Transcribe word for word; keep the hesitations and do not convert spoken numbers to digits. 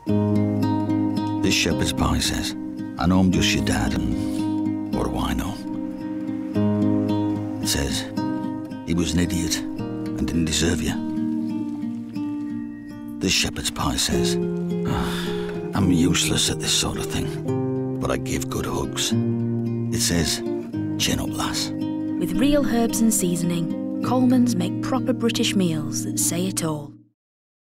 This shepherd's pie says, I know I'm just your dad, and what do I know? It says, he was an idiot and didn't deserve you. This shepherd's pie says, I'm useless at this sort of thing, but I give good hugs. It says, chin up, lass. With real herbs and seasoning, Colmans make proper British meals that say it all.